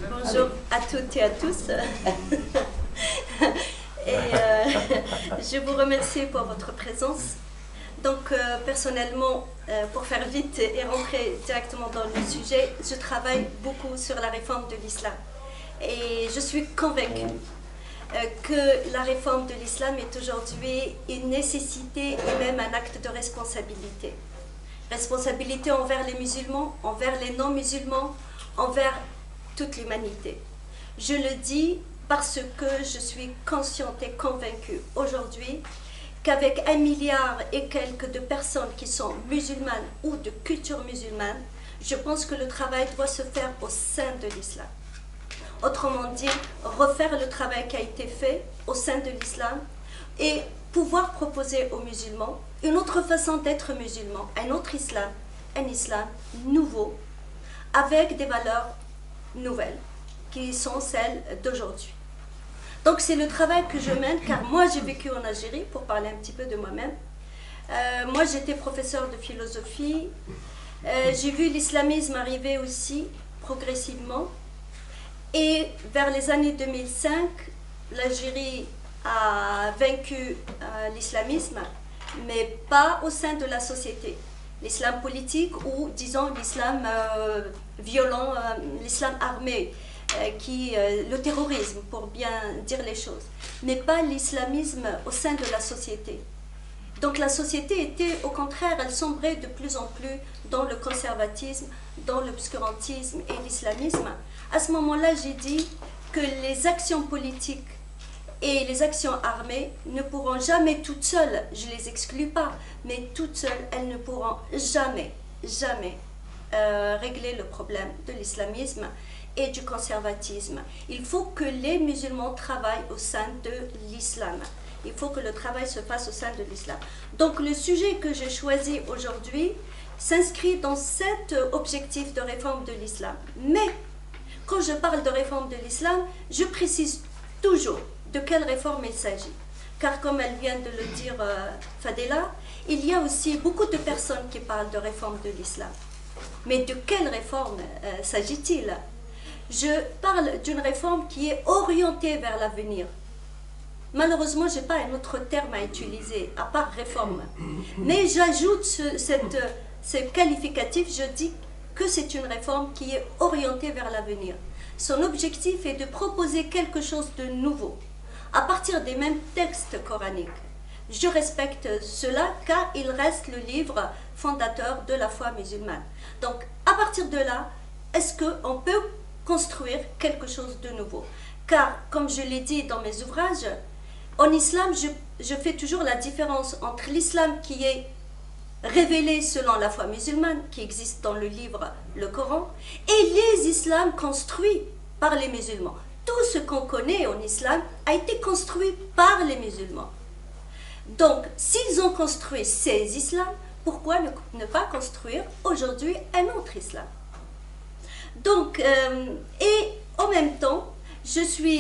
Bonjour à toutes et à tous. Je vous remercie pour votre présence. Donc, personnellement, pour faire vite et rentrer directement dans le sujet, je travaille beaucoup sur la réforme de l'islam. Et je suis convaincue que la réforme de l'islam est aujourd'hui une nécessité et même un acte de responsabilité. Responsabilité envers les musulmans, envers les non-musulmans, envers toute l'humanité. Je le dis parce que je suis consciente et convaincue aujourd'hui qu'avec 1 milliard et quelques de personnes qui sont musulmanes ou de culture musulmane, je pense que le travail doit se faire au sein de l'islam. Autrement dit, refaire le travail qui a été fait au sein de l'islam et pouvoir proposer aux musulmans une autre façon d'être musulman, un autre islam, un islam nouveau, avec des valeurs nouvelles, qui sont celles d'aujourd'hui. Donc c'est le travail que je mène, car moi j'ai vécu en Algérie, pour parler un petit peu de moi-même. Moi j'étais professeure de philosophie, j'ai vu l'islamisme arriver aussi progressivement, et vers les années 2005, l'Algérie a vaincu l'islamisme, mais pas au sein de la société. L'islam politique ou, disons, l'islam violent, l'islam armé, le terrorisme, pour bien dire les choses, mais pas l'islamisme au sein de la société. Donc la société était, au contraire, elle sombrait de plus en plus dans le conservatisme, dans l'obscurantisme et l'islamisme. À ce moment-là, j'ai dit que les actions politiques et les actions armées ne pourront jamais toutes seules, je ne les exclus pas, mais toutes seules, elles ne pourront jamais régler le problème de l'islamisme et du conservatisme. Il faut que les musulmans travaillent au sein de l'islam. Il faut que le travail se fasse au sein de l'islam. Donc le sujet que j'ai choisi aujourd'hui s'inscrit dans cet objectif de réforme de l'islam. Mais quand je parle de réforme de l'islam, je précise toujours de quelle réforme il s'agit. Car comme elle vient de le dire Fadela, il y a aussi beaucoup de personnes qui parlent de réforme de l'islam. Mais de quelle réforme s'agit-il? Je parle d'une réforme qui est orientée vers l'avenir. Malheureusement, je n'ai pas un autre terme à utiliser, à part réforme. Mais j'ajoute ce qualificatif, je dis que c'est une réforme qui est orientée vers l'avenir. Son objectif est de proposer quelque chose de nouveau, à partir des mêmes textes coraniques. Je respecte cela car il reste le livre fondateur de la foi musulmane. Donc, à partir de là, est-ce qu'on peut construire quelque chose de nouveau? Car, comme je l'ai dit dans mes ouvrages, en islam, je fais toujours la différence entre l'islam qui est révélé selon la foi musulmane, qui existe dans le livre, le Coran, et les islams construits par les musulmans. Tout ce qu'on connaît en islam a été construit par les musulmans. Donc, s'ils ont construit ces islams, pourquoi ne pas construire aujourd'hui un autre islam? Donc, et en même temps, je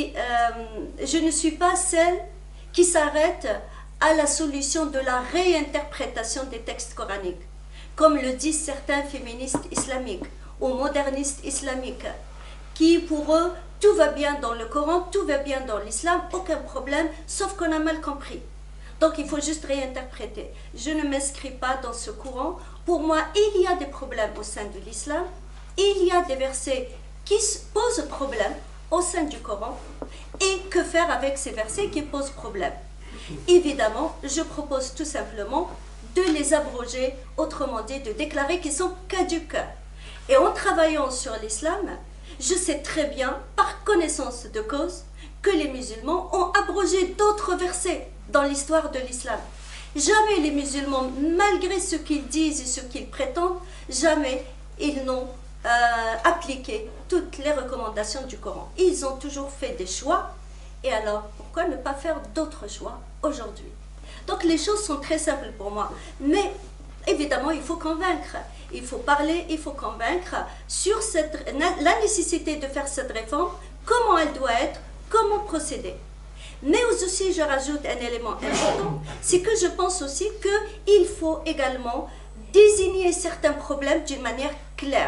ne suis pas celle qui s'arrête à la solution de la réinterprétation des textes coraniques, comme le disent certains féministes islamiques ou modernistes islamiques, qui pour eux, tout va bien dans le Coran, tout va bien dans l'islam, aucun problème, sauf qu'on a mal compris. Donc il faut juste réinterpréter. Je ne m'inscris pas dans ce courant. Pour moi, il y a des problèmes au sein de l'islam, il y a des versets qui posent problème au sein du Coran, et que faire avec ces versets qui posent problème? Évidemment, je propose tout simplement de les abroger, autrement dit de déclarer qu'ils sont caducs. Et en travaillant sur l'islam, je sais très bien, par connaissance de cause, que les musulmans ont abrogé d'autres versets dans l'histoire de l'islam. Jamais les musulmans, malgré ce qu'ils disent et ce qu'ils prétendent, jamais ils n'ont appliqué toutes les recommandations du Coran. Ils ont toujours fait des choix, et alors pourquoi ne pas faire d'autres choix aujourd'hui? Donc les choses sont très simples pour moi, mais évidemment il faut convaincre, il faut parler, il faut convaincre sur la nécessité de faire cette réforme, comment elle doit être, comment procéder. Mais aussi je rajoute un élément important, c'est que je pense aussi qu'il faut également désigner certains problèmes d'une manière claire.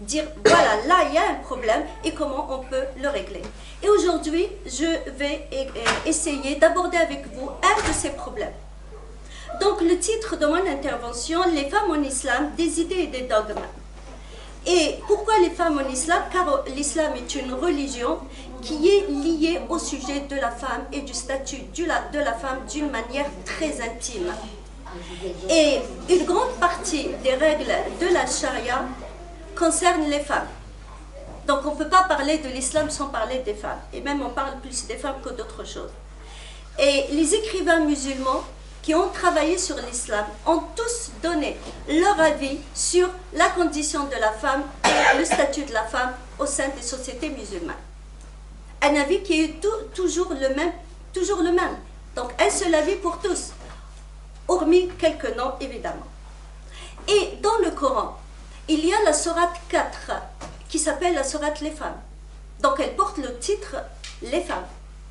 dire voilà, là il y a un problème et comment on peut le régler. Et aujourd'hui, je vais essayer d'aborder avec vous un de ces problèmes. Donc le titre de mon intervention, les femmes en islam, des idées et des dogmes. Et pourquoi les femmes en islam? Car l'islam est une religion qui est liée au sujet de la femme et du statut de la femme d'une manière très intime. Et une grande partie des règles de la charia concerne les femmes. Donc on ne peut pas parler de l'islam sans parler des femmes. Et même on parle plus des femmes que d'autres choses. Et les écrivains musulmans qui ont travaillé sur l'islam ont tous donné leur avis sur la condition de la femme et le statut de la femme au sein des sociétés musulmanes. Un avis qui est toujours le même. Donc un seul avis pour tous, hormis quelques noms évidemment. Et dans le Coran, il y a la sourate 4 qui s'appelle la sourate Les femmes. Donc elle porte le titre Les femmes.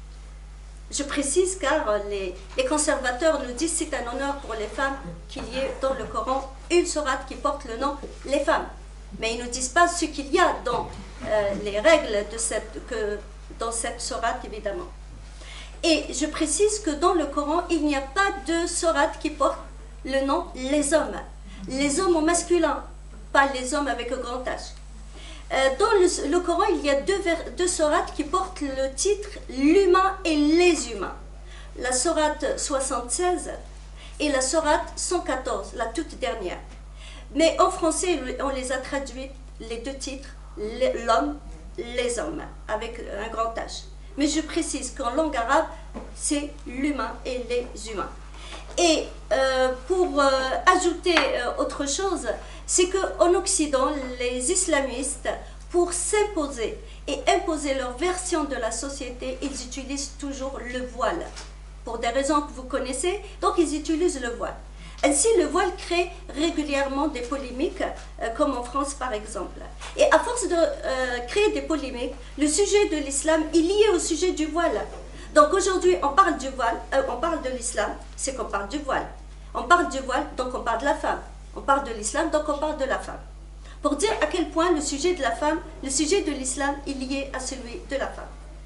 Je précise car les conservateurs nous disent c'est un honneur pour les femmes qu'il y ait dans le Coran une sourate qui porte le nom Les femmes. Mais ils ne disent pas ce qu'il y a dans les règles dans cette sourate évidemment. Et je précise que dans le Coran, il n'y a pas de sourate qui porte le nom Les hommes. Les hommes au masculin, pas les hommes avec un grand H. Dans le Coran, il y a deux sourates qui portent le titre L'humain et les humains. La sourate 76 et la sourate 114, la toute dernière. Mais en français, on les a traduits, les deux titres, l'homme, les hommes, avec un grand H. Mais je précise qu'en langue arabe, c'est l'humain et les humains. Et pour ajouter autre chose, c'est qu'en Occident, les islamistes, pour s'imposer et imposer leur version de la société, ils utilisent toujours le voile. Pour des raisons que vous connaissez, donc ils utilisent le voile. Ainsi, le voile crée régulièrement des polémiques, comme en France par exemple. Et à force de créer des polémiques, le sujet de l'islam est lié au sujet du voile. Donc aujourd'hui, on parle du voile, on parle de l'islam, c'est qu'on parle du voile. On parle du voile, donc on parle de la femme. On parle de l'islam, donc on parle de la femme. Pour dire à quel point le sujet de la femme, le sujet de l'islam est lié à celui de la femme.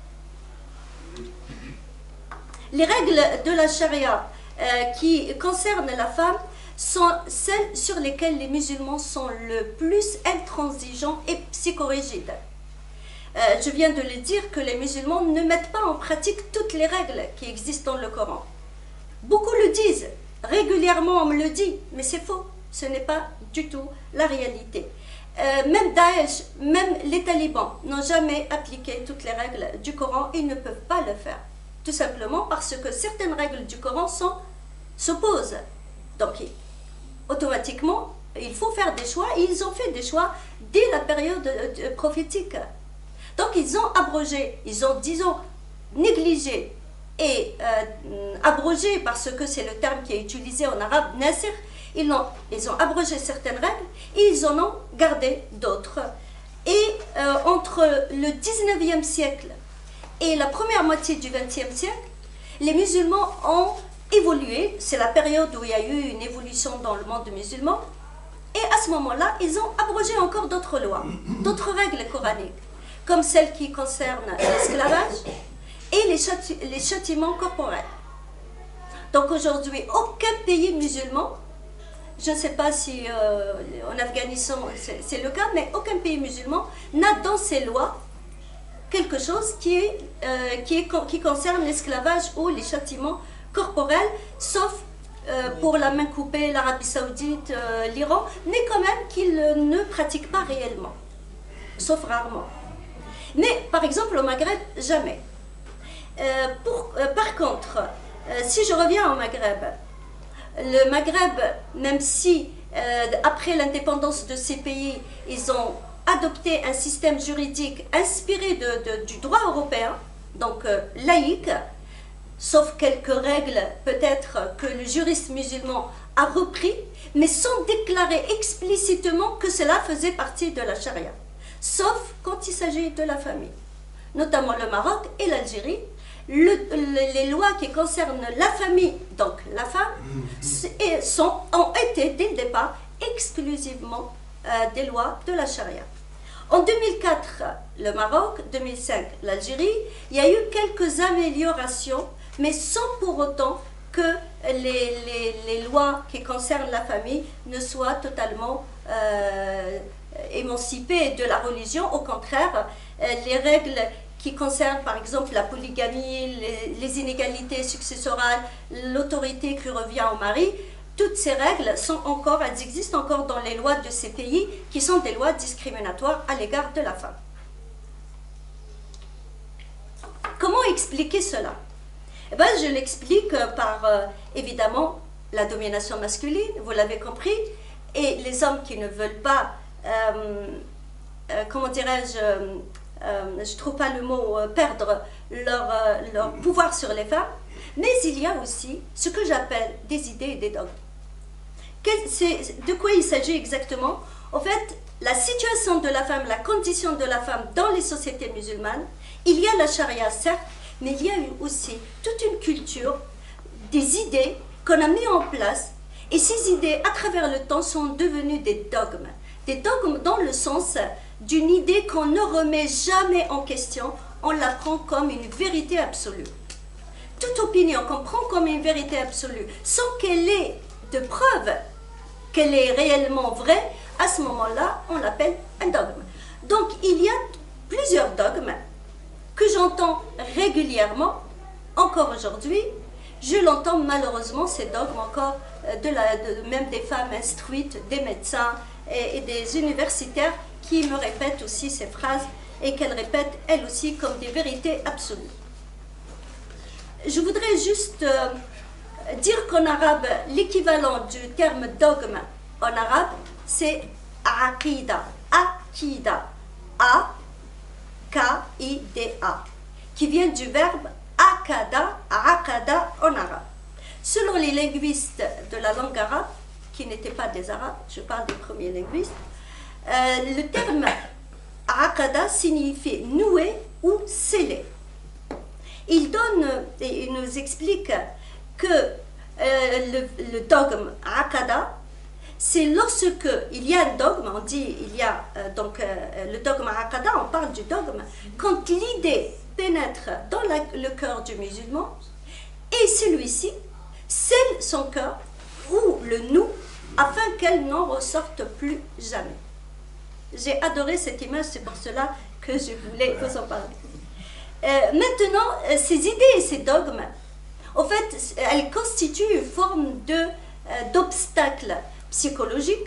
Les règles de la charia qui concernent la femme sont celles sur lesquelles les musulmans sont le plus intransigeants et psychorigides. Je viens de le dire que les musulmans ne mettent pas en pratique toutes les règles qui existent dans le Coran. Beaucoup le disent, régulièrement on me le dit, mais c'est faux, ce n'est pas du tout la réalité. Même Daesh, même les talibans n'ont jamais appliqué toutes les règles du Coran, ils ne peuvent pas le faire. Tout simplement parce que certaines règles du Coran s'opposent. Donc automatiquement, il faut faire des choix, et ils ont fait des choix dès la période prophétique. Donc ils ont abrogé, ils ont, disons, négligé et abrogé, parce que c'est le terme qui est utilisé en arabe, nasir, ils ont abrogé certaines règles et ils en ont gardé d'autres. Et entre le 19e siècle et la première moitié du 20e siècle, les musulmans ont évolué, c'est la période où il y a eu une évolution dans le monde musulman, et à ce moment-là, ils ont abrogé encore d'autres lois, d'autres règles coraniques, comme celles qui concernent l'esclavage et les châtiments corporels. Donc aujourd'hui, aucun pays musulman, je ne sais pas si en Afghanistan c'est le cas, mais aucun pays musulman n'a dans ses lois quelque chose qui concerne l'esclavage ou les châtiments corporels, sauf pour la main coupée, l'Arabie Saoudite, l'Iran, mais quand même qu'ils ne pratiquent pas réellement, sauf rarement. Mais par exemple au Maghreb, jamais. Par contre, si je reviens au Maghreb, le Maghreb, même si après l'indépendance de ces pays, ils ont adopté un système juridique inspiré du droit européen, donc laïque, sauf quelques règles peut-être que le juriste musulman a repris, mais sans déclarer explicitement que cela faisait partie de la charia, sauf quand il s'agit de la famille, notamment le Maroc et l'Algérie. Les lois qui concernent la famille, donc la femme, ont été dès le départ exclusivement des lois de la charia. En 2004, le Maroc, 2005, l'Algérie, il y a eu quelques améliorations, mais sans pour autant que les lois qui concernent la famille ne soient totalement émancipées de la religion. Au contraire, les règles qui concernent par exemple la polygamie, les inégalités successorales, l'autorité qui revient au mari, toutes ces règles sont encore, elles existent encore dans les lois de ces pays qui sont des lois discriminatoires à l'égard de la femme. Comment expliquer cela? Eh bien, je l'explique par, évidemment, la domination masculine, vous l'avez compris, et les hommes qui ne veulent pas, comment dirais-je, je ne trouve pas le mot, perdre leur pouvoir sur les femmes, mais il y a aussi ce que j'appelle des idées et des dogmes. De quoi il s'agit exactement? En fait, la situation de la femme, la condition de la femme dans les sociétés musulmanes, il y a la charia, certes, mais il y a aussi toute une culture, des idées qu'on a mis en place, et ces idées, à travers le temps, sont devenues des dogmes. Des dogmes dans le sens d'une idée qu'on ne remet jamais en question, on la prend comme une vérité absolue. Toute opinion qu'on prend comme une vérité absolue, sans qu'elle ait de preuves qu'elle est réellement vraie, à ce moment-là, on l'appelle un dogme. Donc, il y a plusieurs dogmes que j'entends régulièrement, encore aujourd'hui. Je l'entends malheureusement, ces dogmes encore, même des femmes instruites, des médecins et des universitaires qui me répètent aussi ces phrases et qu'elles répètent elles aussi comme des vérités absolues. Je voudrais juste dire qu'en arabe, l'équivalent du terme dogme en arabe, c'est aqida, akida, A-K-I-D-A, qui vient du verbe akada, aqada en arabe. Selon les linguistes de la langue arabe, qui n'étaient pas des arabes, je parle des premiers linguistes, le terme aqada signifie nouer ou sceller. Il nous explique que le dogme aqada, c'est lorsque il y a un dogme, on dit il y a le dogme aqada, on parle du dogme, quand l'idée pénètre dans le cœur du musulman et celui-ci scelle son cœur ou le noue afin qu'elle n'en ressorte plus jamais. J'ai adoré cette image, c'est pour cela que je voulais vous en parler. Maintenant, ces idées et ces dogmes, en fait, elles constituent une forme d'obstacle psychologique,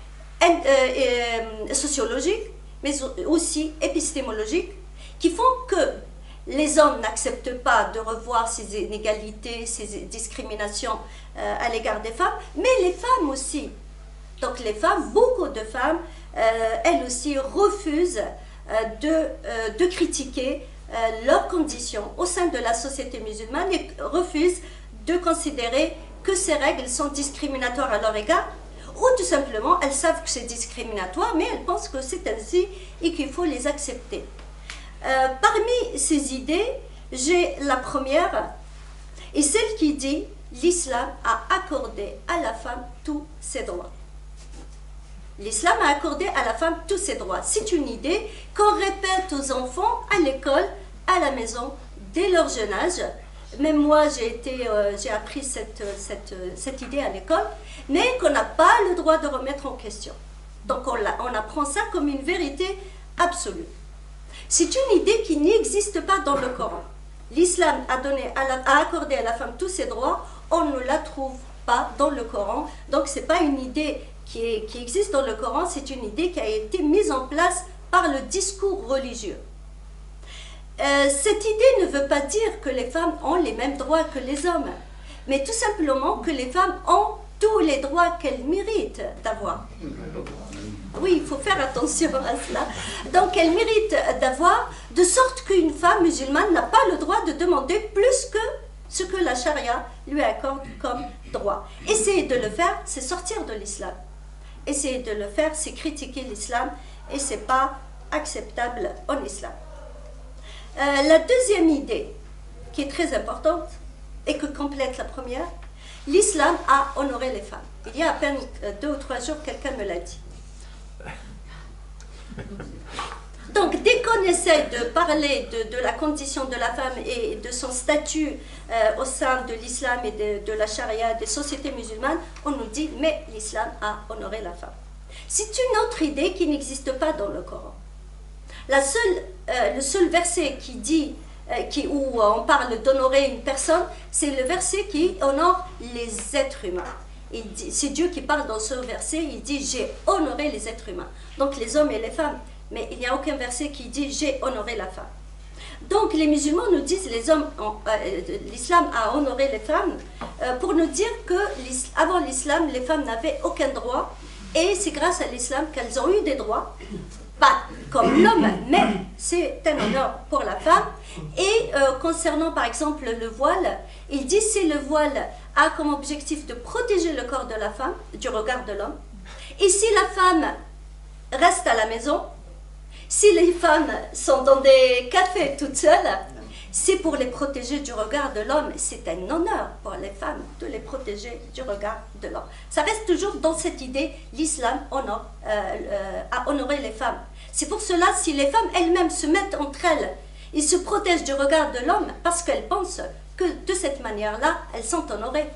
sociologique, mais aussi épistémologique, qui font que les hommes n'acceptent pas de revoir ces inégalités, ces discriminations à l'égard des femmes, mais les femmes aussi. Donc les femmes, beaucoup de femmes, elles aussi refusent de critiquer leurs conditions au sein de la société musulmane et refusent de considérer que ces règles sont discriminatoires à leur égard, ou tout simplement elles savent que c'est discriminatoire, mais elles pensent que c'est ainsi et qu'il faut les accepter. Parmi ces idées, j'ai la première, et celle qui dit l'islam a accordé à la femme tous ses droits. L'islam a accordé à la femme tous ses droits. C'est une idée qu'on répète aux enfants à l'école, à la maison, dès leur jeune âge. Même moi, j'ai appris cette idée à l'école, mais qu'on n'a pas le droit de remettre en question. Donc on apprend ça comme une vérité absolue. C'est une idée qui n'existe pas dans le Coran. L'islam a accordé à la femme tous ses droits, on ne la trouve pas dans le Coran. Donc ce n'est pas une idée qui existe dans le Coran, c'est une idée qui a été mise en place par le discours religieux. Cette idée ne veut pas dire que les femmes ont les mêmes droits que les hommes, mais tout simplement que les femmes ont tous les droits qu'elles méritent d'avoir. Oui, il faut faire attention à cela. Donc elles méritent d'avoir, de sorte qu'une femme musulmane n'a pas le droit de demander plus que ce que la charia lui accorde comme droit. Essayer de le faire, c'est sortir de l'islam. Essayer de le faire, c'est critiquer l'islam et ce n'est pas acceptable en islam. La deuxième idée, qui est très importante et que complète la première, l'islam a honoré les femmes. Il y a à peine 2 ou 3 jours, quelqu'un me l'a dit. Donc, dès qu'on essaie de parler de la condition de la femme et de son statut au sein de l'islam et de la charia, des sociétés musulmanes, on nous dit « mais l'islam a honoré la femme ». C'est une autre idée qui n'existe pas dans le Coran. Le seul verset qui dit, où on parle d'honorer une personne, c'est le verset qui honore les êtres humains. C'est Dieu qui parle dans ce verset, il dit « j'ai honoré les êtres humains ». Donc les hommes et les femmes. Mais il n'y a aucun verset qui dit « j'ai honoré la femme ». Donc les musulmans nous disent l'islam a honoré les femmes pour nous dire qu'avant l'islam, les femmes n'avaient aucun droit et c'est grâce à l'islam qu'elles ont eu des droits, pas comme l'homme, mais c'est un honneur pour la femme. Et concernant par exemple le voile, il dit c'est le voile a comme objectif de protéger le corps de la femme du regard de l'homme. Et si la femme reste à la maison, si les femmes sont dans des cafés toutes seules, c'est pour les protéger du regard de l'homme. C'est un honneur pour les femmes de les protéger du regard de l'homme. Ça reste toujours dans cette idée, l'islam a honoré les femmes. C'est pour cela, si les femmes elles-mêmes se mettent entre elles, ils se protègent du regard de l'homme parce qu'elles pensent que de cette manière-là, elles sont honorées.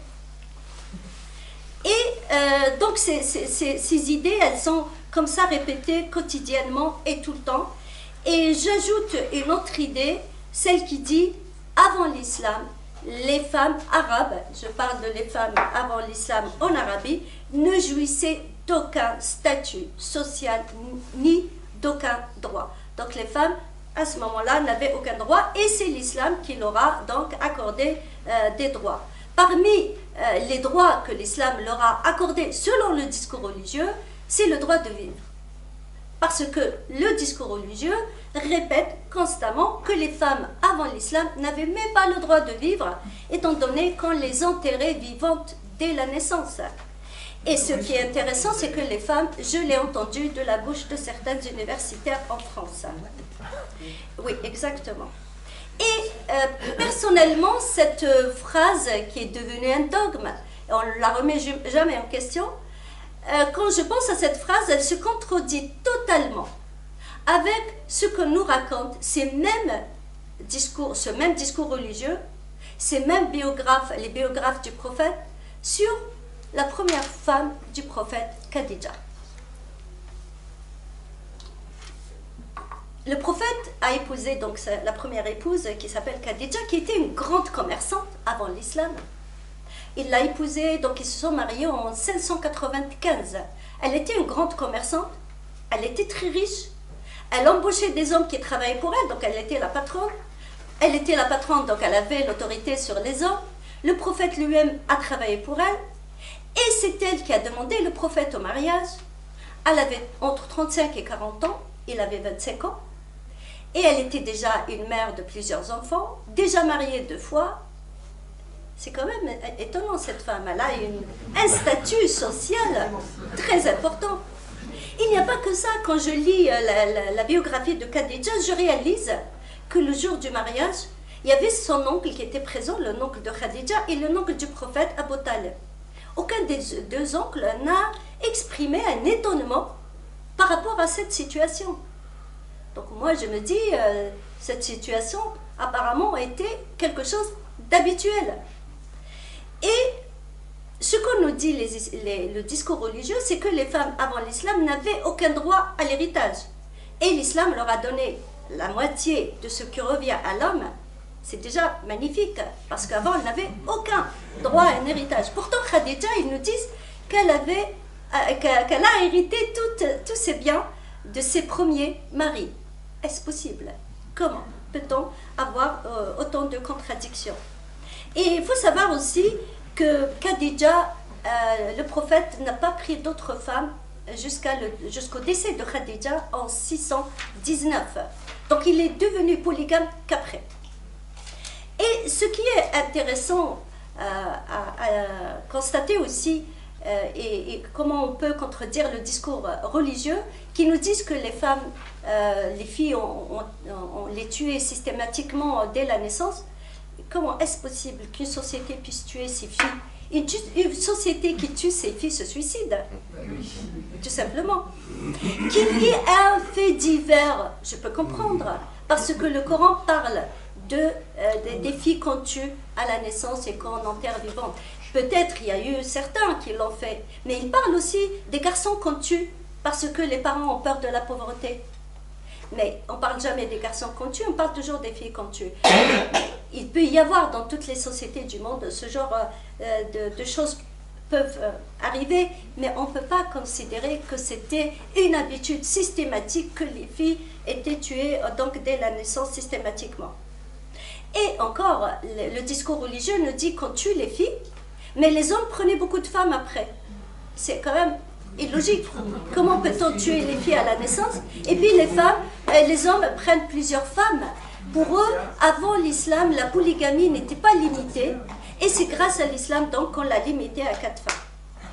Et donc ces idées, elles sont comme ça répétées quotidiennement et tout le temps. Et j'ajoute une autre idée, celle qui dit, avant l'islam, les femmes arabes, je parle de les femmes avant l'islam en Arabie, ne jouissaient d'aucun statut social ni d'aucun droit. Donc les femmes, à ce moment-là, n'avaient aucun droit et c'est l'islam qui leur a donc accordé des droits. Parmi les droits que l'islam leur a accordés selon le discours religieux, c'est le droit de vivre. Parce que le discours religieux répète constamment que les femmes avant l'islam n'avaient même pas le droit de vivre, étant donné qu'on les enterrait vivantes dès la naissance. Et ce qui est intéressant, c'est que les femmes, je l'ai entendu de la bouche de certaines universitaires en France. Oui, exactement. Et personnellement, cette phrase qui est devenue un dogme, on ne la remet jamais en question, quand je pense à cette phrase, elle se contredit totalement avec ce que nous racontent ce même discours religieux, ces mêmes biographes, les biographes du prophète, sur la première femme du prophète, Khadija. Le prophète a épousé donc la première épouse qui s'appelle Khadija, qui était une grande commerçante avant l'islam. Il l'a épousée, donc ils se sont mariés en 1595. Elle était une grande commerçante, elle était très riche, elle embauchait des hommes qui travaillaient pour elle, donc elle était la patronne. Elle était la patronne, donc elle avait l'autorité sur les hommes. Le prophète lui-même a travaillé pour elle. Et c'est elle qui a demandé le prophète au mariage. Elle avait entre 35 et 40 ans, il avait 25 ans. Et elle était déjà une mère de plusieurs enfants, déjà mariée 2 fois. C'est quand même étonnant cette femme, elle a un statut social très important. Il n'y a pas que ça, quand je lis la biographie de Khadija, je réalise que le jour du mariage, il y avait son oncle qui était présent, le oncle de Khadija et le oncle du prophète Abu Talib. Aucun des deux oncles n'a exprimé un étonnement par rapport à cette situation. Donc moi je me dis, cette situation apparemment était quelque chose d'habituel. Et ce qu'on nous dit le discours religieux, c'est que les femmes avant l'islam n'avaient aucun droit à l'héritage. Et l'islam leur a donné la moitié de ce qui revient à l'homme. C'est déjà magnifique, parce qu'avant, elle n'avait aucun droit à un héritage. Pourtant, Khadija, ils nous disent qu'elle a hérité tous ses biens de ses premiers maris. Est-ce possible? Comment peut-on avoir autant de contradictions? Et il faut savoir aussi que Khadija, le prophète n'a pas pris d'autres femmes jusqu'au décès de Khadija en 619. Donc il est devenu polygame qu'après. Et ce qui est intéressant à constater aussi, et comment on peut contredire le discours religieux, qui nous disent que les femmes, les filles, on les tuait systématiquement dès la naissance. Comment est-ce possible qu'une société puisse tuer ses filles? Une société qui tue ses filles se suicide, tout simplement. Qu'il y ait un fait divers, je peux comprendre, parce que le Coran parle des filles qu'on tue à la naissance et qu'on enterre vivantes. Peut-être il y a eu certains qui l'ont fait, mais il parle aussi des garçons qu'on tue parce que les parents ont peur de la pauvreté. Mais on ne parle jamais des garçons qu'on tue, on parle toujours des filles qu'on tue. Il peut y avoir dans toutes les sociétés du monde ce genre de choses peuvent arriver, mais on ne peut pas considérer que c'était une habitude systématique que les filles étaient tuées donc dès la naissance systématiquement. Et encore, le discours religieux nous dit qu'on tue les filles, mais les hommes prenaient beaucoup de femmes après. C'est quand même illogique. Comment peut-on tuer les filles à la naissance? Et puis les hommes prennent plusieurs femmes. Pour eux, avant l'islam, la polygamie n'était pas limitée. Et c'est grâce à l'islam donc qu'on l'a limitée à 4 femmes.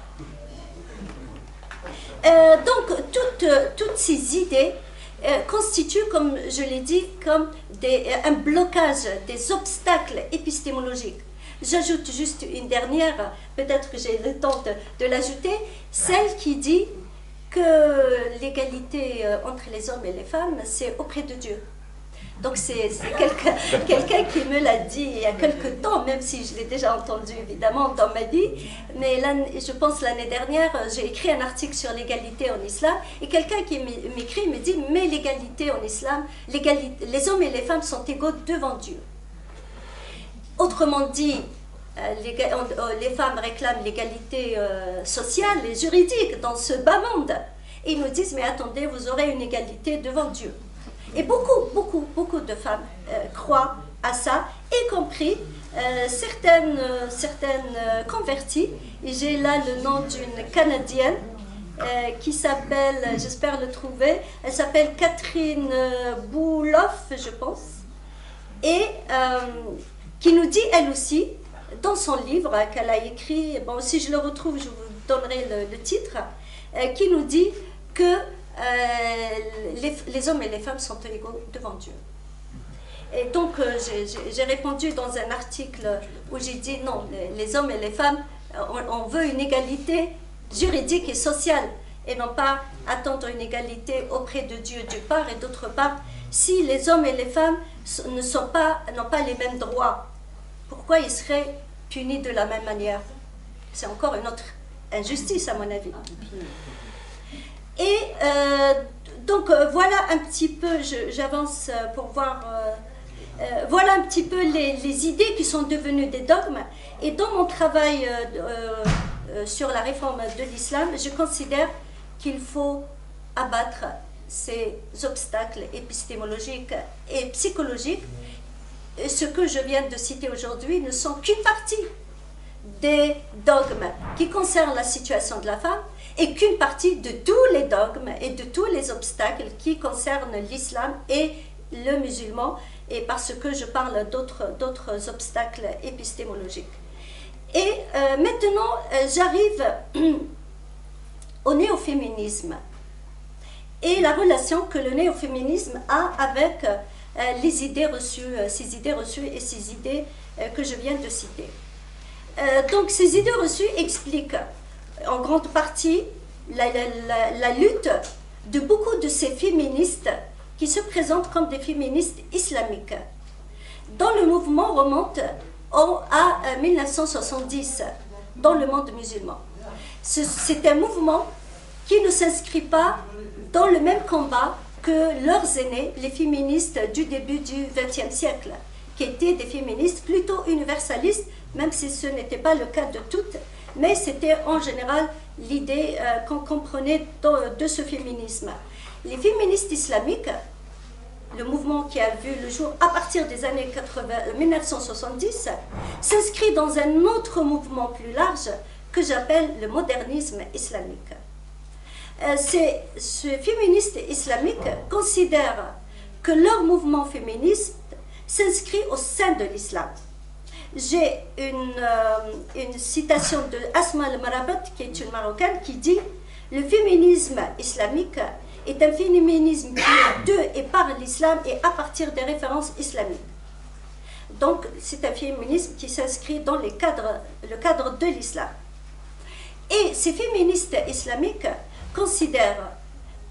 Donc toutes ces idées constituent, comme je l'ai dit, comme un blocage, des obstacles épistémologiques. J'ajoute juste une dernière, peut-être que j'ai le temps de l'ajouter, celle qui dit que l'égalité entre les hommes et les femmes, c'est auprès de Dieu. Donc c'est quelqu'un qui me l'a dit il y a quelque temps, même si je l'ai déjà entendu évidemment dans ma vie, mais là, je pense l'année dernière, j'ai écrit un article sur l'égalité en islam, et quelqu'un qui m'écrit me dit « mais l'égalité en islam, les hommes et les femmes sont égaux devant Dieu ». Autrement dit, les femmes réclament l'égalité sociale et juridique dans ce bas monde. Et ils nous disent, mais attendez, vous aurez une égalité devant Dieu. Et beaucoup de femmes croient à ça, y compris certaines converties. Et j'ai là le nom d'une Canadienne qui s'appelle, j'espère le trouver, elle s'appelle Catherine Bouloff, je pense, et qui nous dit, elle aussi, dans son livre qu'elle a écrit, bon, si je le retrouve, je vous donnerai le titre, qui nous dit que les hommes et les femmes sont égaux devant Dieu. Et donc, j'ai répondu dans un article où j'ai dit, non, les hommes et les femmes, on veut une égalité juridique et sociale, et non pas attendre une égalité auprès de Dieu d'une part, et d'autre part, si les hommes et les femmes n'ont pas les mêmes droits, pourquoi ils seraient punis de la même manière? C'est encore une autre injustice à mon avis. Et donc voilà un petit peu, j'avance pour voir, voilà un petit peu les idées qui sont devenues des dogmes. Et dans mon travail sur la réforme de l'islam, je considère qu'il faut abattre ces obstacles épistémologiques et psychologiques. Et ce que je viens de citer aujourd'hui ne sont qu'une partie des dogmes qui concernent la situation de la femme et qu'une partie de tous les dogmes et de tous les obstacles qui concernent l'islam et le musulman, et parce que je parle d'autres obstacles épistémologiques. Et maintenant, j'arrive au néo-féminisme et la relation que le néo-féminisme a avec les idées reçues, ces idées reçues et ces idées que je viens de citer. Donc ces idées reçues expliquent en grande partie la lutte de beaucoup de ces féministes qui se présentent comme des féministes islamiques, dont le mouvement remonte à 1970 dans le monde musulman. C'est un mouvement qui ne s'inscrit pas dans le même combat que leurs aînés, les féministes du début du XXe siècle, qui étaient des féministes plutôt universalistes, même si ce n'était pas le cas de toutes, mais c'était en général l'idée qu'on comprenait de ce féminisme. Les féministes islamiques, le mouvement qui a vu le jour à partir des années 1970, s'inscrit dans un autre mouvement plus large que j'appelle le modernisme islamique. Ces féministes islamiques considèrent que leur mouvement féministe s'inscrit au sein de l'islam. J'ai une citation de Asma al-Marabat, qui est une Marocaine, qui dit « Le féminisme islamique est un féminisme qui est de et par l'islam et à partir des références islamiques. » Donc, c'est un féminisme qui s'inscrit dans le cadre de l'islam. Et ces féministes islamiques considèrent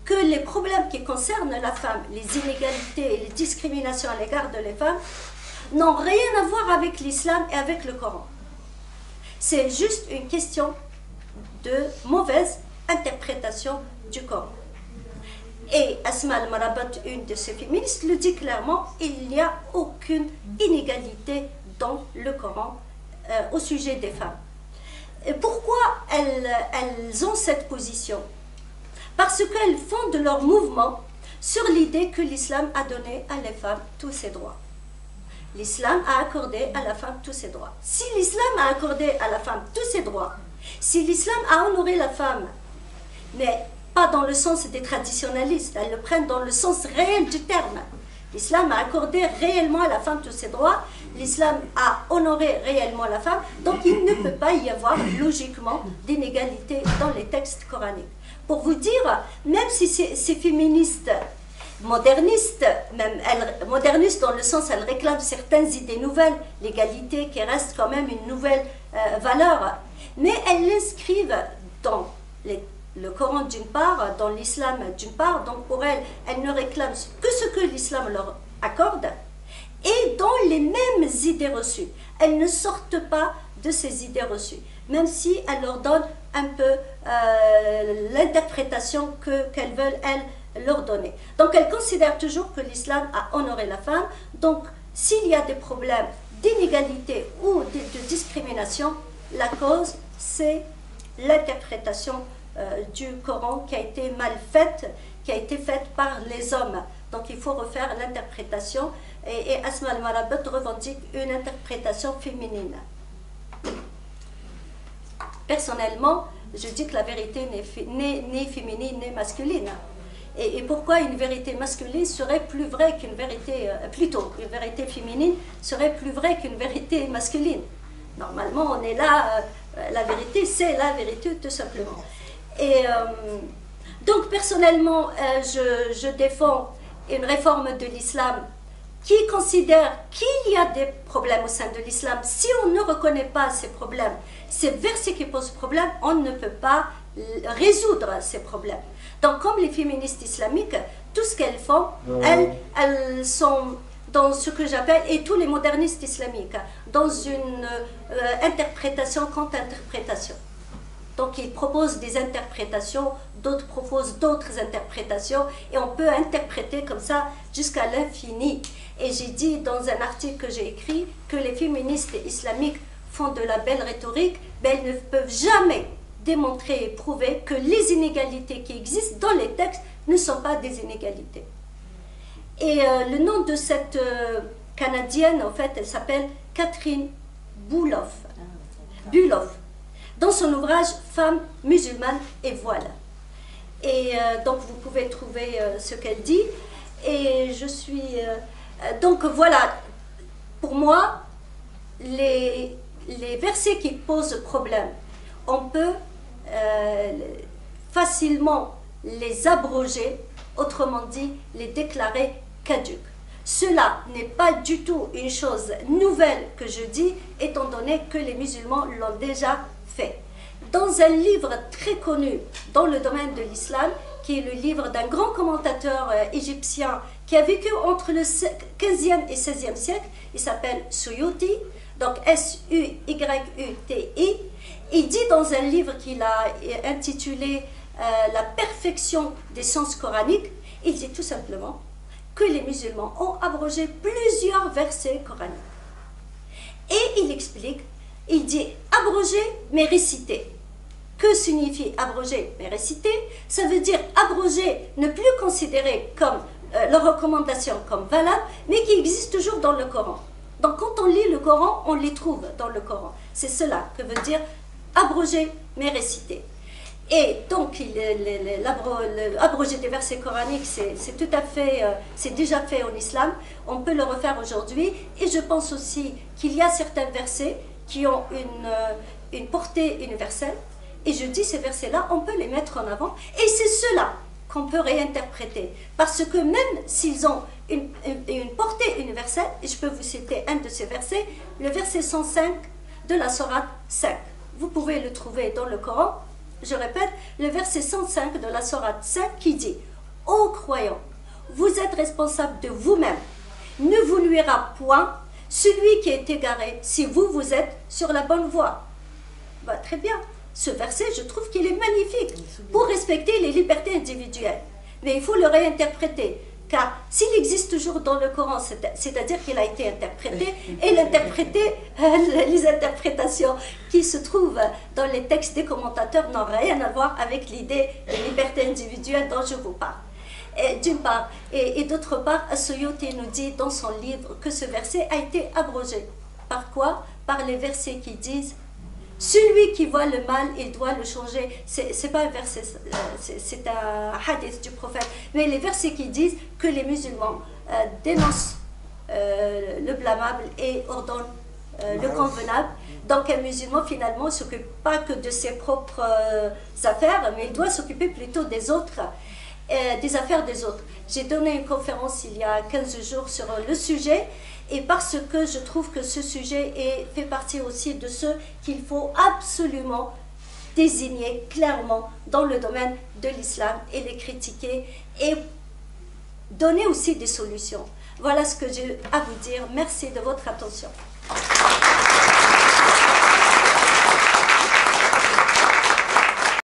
que les problèmes qui concernent la femme, les inégalités et les discriminations à l'égard de les femmes, n'ont rien à voir avec l'islam et avec le Coran. C'est juste une question de mauvaise interprétation du Coran. Et Asma al-Marabat, une de ces féministes, le dit clairement, il n'y a aucune inégalité dans le Coran au sujet des femmes. Et pourquoi elles ont cette position? Parce qu'elles fondent leur mouvement sur l'idée que l'islam a donné à les femmes tous ses droits. L'islam a accordé à la femme tous ses droits. Si l'islam a accordé à la femme tous ses droits, si l'islam a honoré la femme, mais pas dans le sens des traditionnalistes, elles le prennent dans le sens réel du terme. L'islam a accordé réellement à la femme tous ses droits, l'islam a honoré réellement la femme, donc il ne peut pas y avoir logiquement d'inégalité dans les textes coraniques. Pour vous dire, même si ces féministes modernistes, même modernistes dans le sens elles réclament certaines idées nouvelles, l'égalité qui reste quand même une nouvelle valeur, mais elles l'inscrivent dans le Coran d'une part, dans l'islam d'une part, donc pour elles ne réclament que ce que l'islam leur accorde, et dans les mêmes idées reçues. Elles ne sortent pas de ces idées reçues, même si elles leur donnent un peu l'interprétation qu'elles veulent, elles, leur donner. Donc elles considèrent toujours que l'islam a honoré la femme, donc s'il y a des problèmes d'inégalité ou de discrimination, la cause c'est l'interprétation du Coran qui a été mal faite, qui a été faite par les hommes. Donc il faut refaire l'interprétation et Asma al-Marabat revendique une interprétation féminine. Personnellement, je dis que la vérité n'est ni féminine ni masculine. Et pourquoi une vérité masculine serait plus vraie qu'une vérité, plutôt, une vérité féminine serait plus vraie qu'une vérité masculine? Normalement, on est là, la vérité, c'est la vérité tout simplement. Et donc, personnellement, je défends une réforme de l'islam qui considère qu'il y a des problèmes au sein de l'islam. Si on ne reconnaît pas ces problèmes, ces versets qui posent problème, on ne peut pas résoudre ces problèmes. Donc, comme les féministes islamiques, tout ce qu'elles font, elles sont dans ce que j'appelle, et tous les modernistes islamiques, dans une interprétation contre interprétation. Donc, ils proposent des interprétations, d'autres proposent d'autres interprétations, et on peut interpréter comme ça jusqu'à l'infini. Et j'ai dit dans un article que j'ai écrit que les féministes islamiques font de la belle rhétorique, mais elles ne peuvent jamais démontrer et prouver que les inégalités qui existent dans les textes ne sont pas des inégalités. Et le nom de cette Canadienne, en fait, elle s'appelle Catherine Bulow. Dans son ouvrage « Femmes musulmanes et voile ». Et donc vous pouvez trouver ce qu'elle dit. Et je suis... donc voilà, pour moi, les versets qui posent problème, on peut facilement les abroger, autrement dit, les déclarer caduques. Cela n'est pas du tout une chose nouvelle que je dis, étant donné que les musulmans l'ont déjà fait. Dans un livre très connu dans le domaine de l'islam, qui est le livre d'un grand commentateur égyptien qui a vécu entre le 15e et 16e siècle, il s'appelle Suyuti, donc S-U-Y-U-T-I. Il dit dans un livre qu'il a intitulé La perfection des sens coraniques, il dit tout simplement que les musulmans ont abrogé plusieurs versets coraniques. Et il explique, il dit abroger mais réciter. Que signifie abroger mais réciter? Ça veut dire abroger, ne plus considérer comme leurs recommandations comme valables, mais qui existent toujours dans le Coran. Donc quand on lit le Coran, on les trouve dans le Coran. C'est cela que veut dire abroger mais réciter. Et donc abroger des versets coraniques, c'est tout à fait, c'est déjà fait en islam. On peut le refaire aujourd'hui. Et je pense aussi qu'il y a certains versets qui ont une portée universelle. Et je dis ces versets-là, on peut les mettre en avant. Et c'est cela qu'on peut réinterpréter. Parce que même s'ils ont une portée universelle, et je peux vous citer un de ces versets, le verset 105 de la sourate 5. Vous pouvez le trouver dans le Coran. Je répète, le verset 105 de la sourate 5 qui dit ô croyants, vous êtes responsables de vous-même. Ne vous nuira point celui qui est égaré si vous, vous êtes sur la bonne voie. Bah, très bien. Ce verset, je trouve qu'il est magnifique pour respecter les libertés individuelles. Mais il faut le réinterpréter. Car s'il existe toujours dans le Coran, c'est-à-dire qu'il a été interprété, et les interprétations qui se trouvent dans les textes des commentateurs n'ont rien à voir avec l'idée de liberté individuelle dont je vous parle. D'une part, et d'autre part, As-Suyuti nous dit dans son livre que ce verset a été abrogé. Par quoi? Par les versets qui disent celui qui voit le mal, il doit le changer. C'est pas un verset, c'est un hadith du prophète. Mais les versets qui disent que les musulmans dénoncent le blâmable et ordonnent le convenable. Donc un musulman finalement ne s'occupe pas que de ses propres affaires, mais il doit s'occuper plutôt des autres, des affaires des autres. J'ai donné une conférence il y a 15 jours sur le sujet. Et parce que je trouve que ce sujet fait partie aussi de ceux qu'il faut absolument désigner clairement dans le domaine de l'islam et les critiquer et donner aussi des solutions. Voilà ce que j'ai à vous dire. Merci de votre attention.